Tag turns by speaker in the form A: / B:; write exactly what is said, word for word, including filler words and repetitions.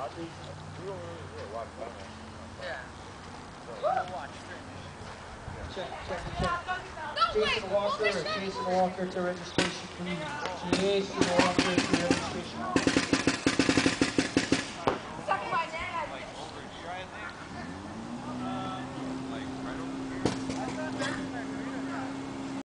A: Check, check, check. Jason Walker, Jason Walker to registration, please. Jason Walker to